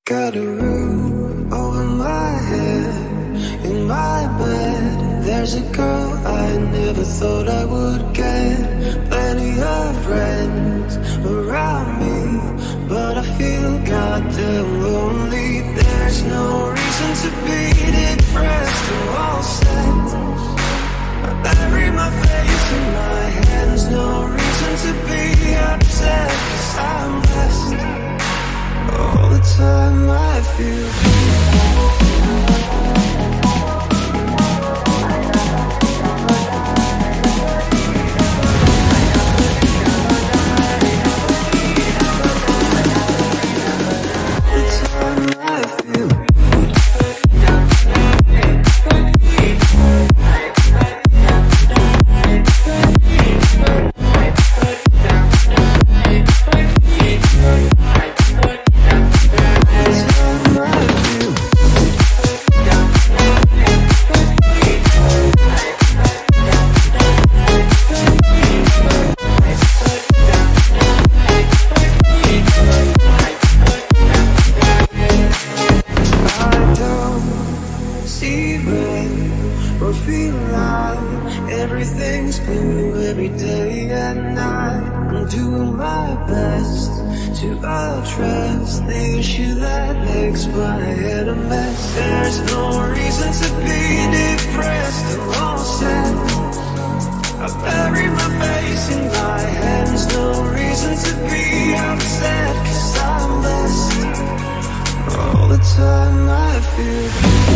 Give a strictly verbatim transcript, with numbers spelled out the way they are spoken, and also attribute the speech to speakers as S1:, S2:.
S1: Got a roof over my head, in my bed there's a girl I never thought I would get. Plenty of friends around me, but I feel goddamn lonely. There's no reason to be depressed or all sad. I bury my face in my hands, no reason to be upset, 'cause I'm blessed. All the time I feel or feel like everything's blue every day and night. I'm doing my best to address the issue that makes my head a mess. There's no reason to be depressed or all sad. I bury my face in my hands, no reason to be upset, 'cause I'm blessed. All the time I feel